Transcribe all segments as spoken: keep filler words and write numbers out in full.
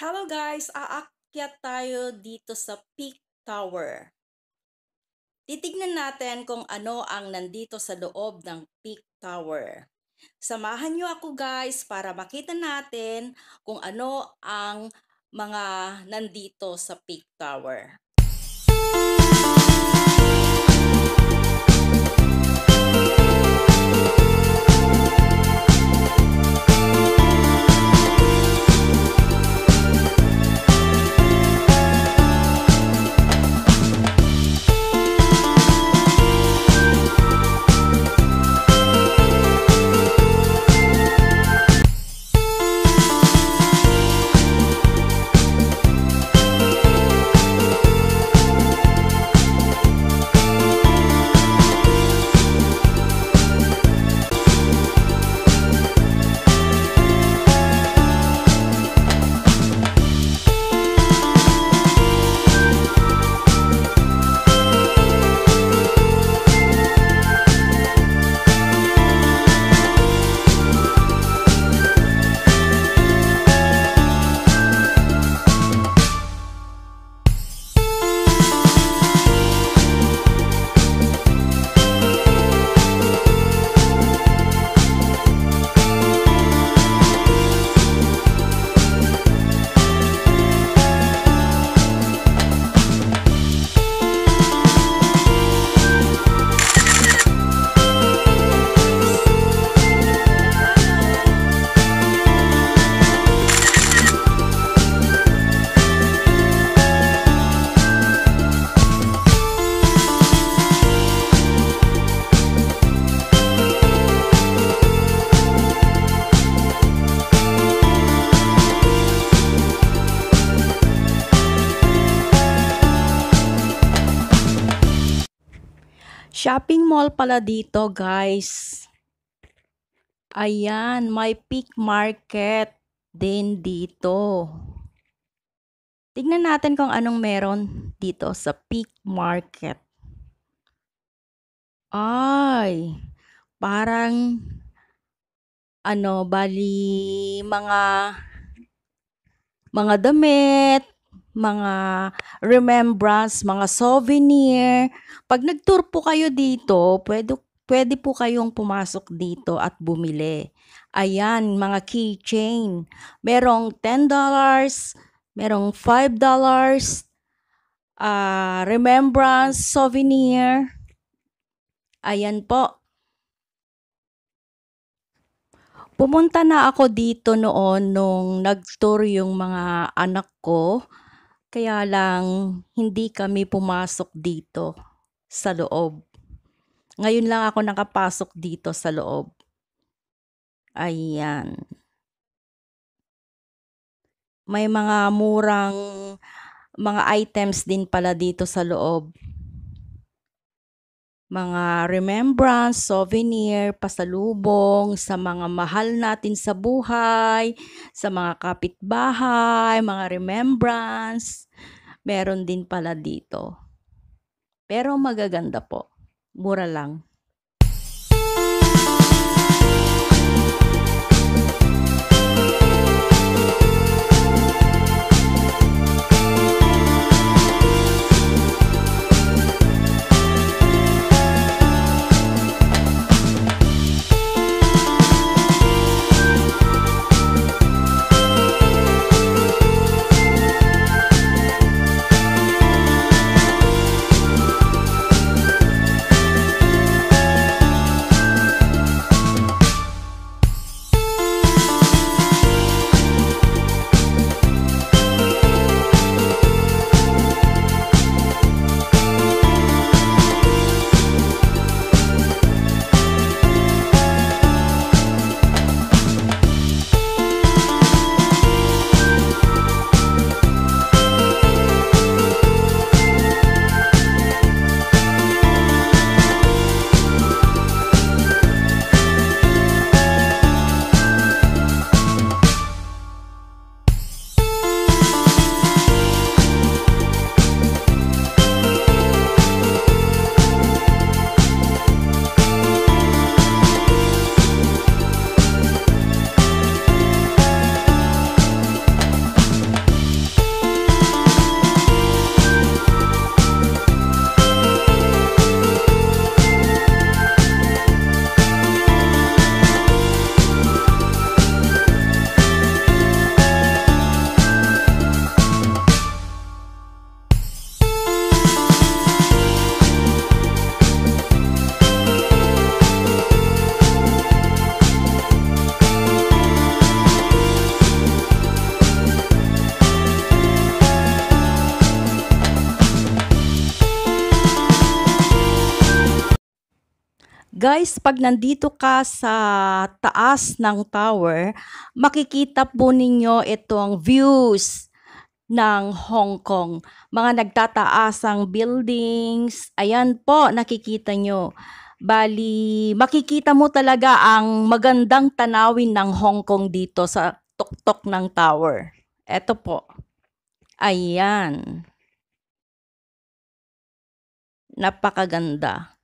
Hello guys, aakyat tayo dito sa Peak Tower. Titignan natin kung ano ang nandito sa loob ng Peak Tower. Samahan niyo ako guys para makita natin kung ano ang mga nandito sa Peak Tower. Shopping mall pala dito guys. Ayan, may peak market din dito. Tignan natin kung anong meron dito sa peak market. Ay, parang ano, bali mga mga damit, mga remembrance, mga souvenir. Pag nag-tour po kayo dito, pwede, pwede po kayong pumasok dito at bumili. Ayan, mga keychain. Merong ten dollars, merong five dollars, uh, remembrance, souvenir. Ayan po. Pumunta na ako dito noon nung nag-tour yung mga anak ko. Kaya lang, hindi kami pumasok dito sa loob. Ngayon lang ako nakapasok dito sa loob. Ayan. May mga murang mga items din pala dito sa loob. Mga remembrance, souvenir, pasalubong sa mga mahal natin sa buhay, sa mga kapitbahay, mga remembrance. Meron din pala dito. Pero magaganda po. Mura lang. Guys, pag nandito ka sa taas ng tower, makikita po ninyo itong views ng Hong Kong. Mga nagtataasang buildings, ayan po, nakikita nyo. Bali, makikita mo talaga ang magandang tanawin ng Hong Kong dito sa tuktok ng tower. Eto po. Ayan. Napakaganda.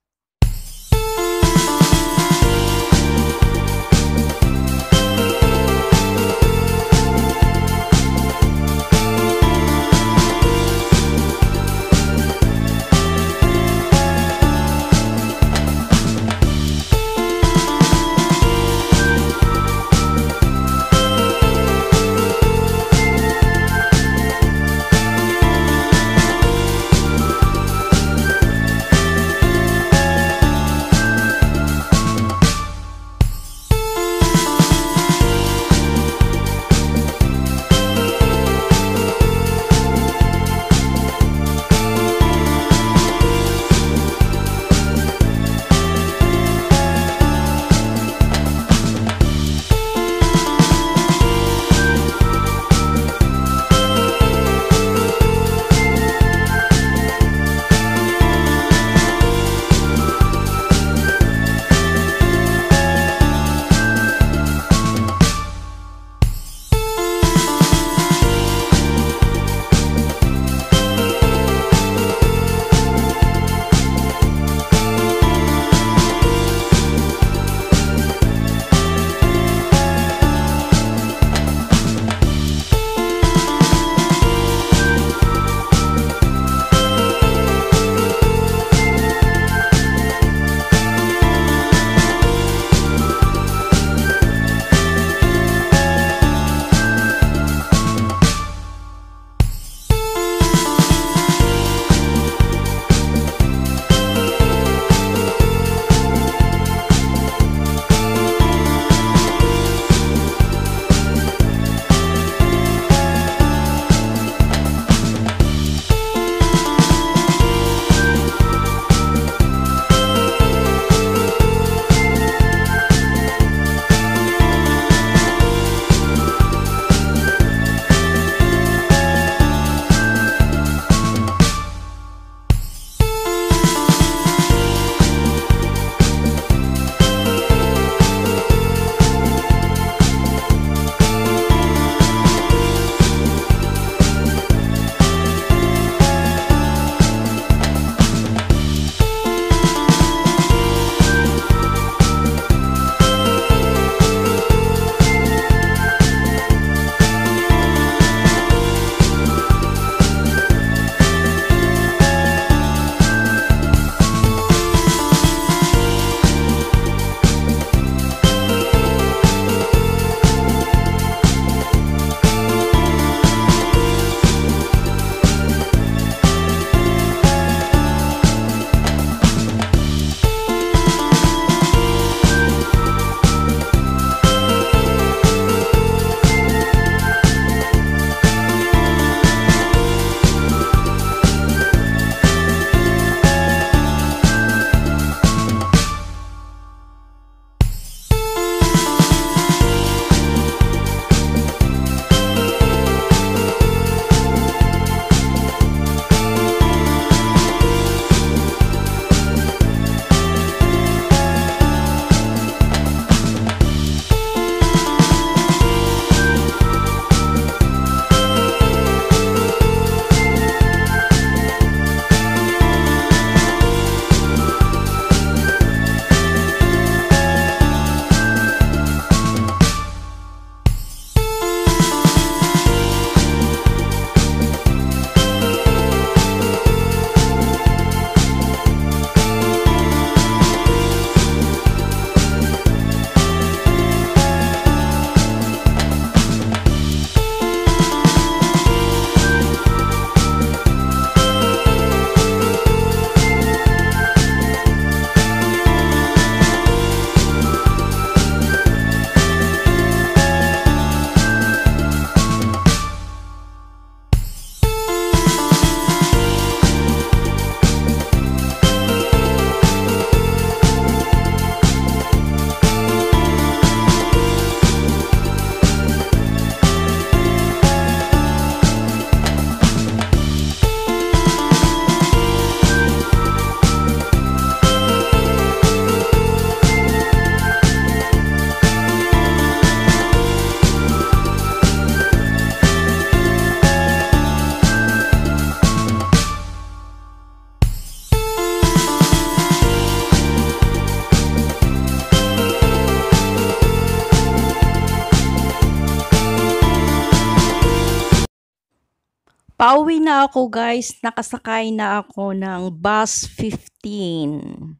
Pauwi na ako guys, nakasakay na ako ng bus fifteen.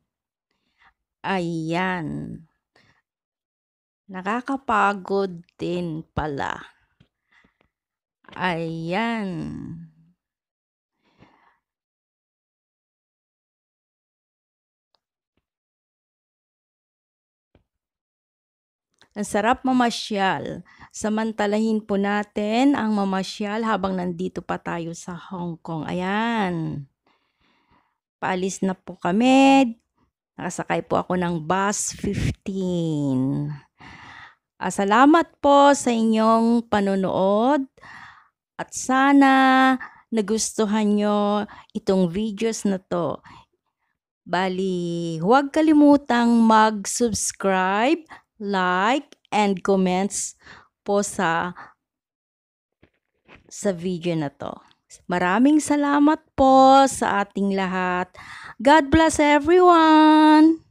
Ayan. Nakakapagod din pala. Ayan. Ang sarap mamasyal. Samantalahin po natin ang mamasyal habang nandito pa tayo sa Hong Kong. Ayan. Paalis na po kami. Nakasakay po ako ng bus fifteen. Ah, salamat po sa inyong panonood at sana nagustuhan nyo itong videos na to. Bali, huwag kalimutang mag-subscribe, like, and comments po sa sa video na to. Maraming salamat po sa ating lahat. God bless everyone!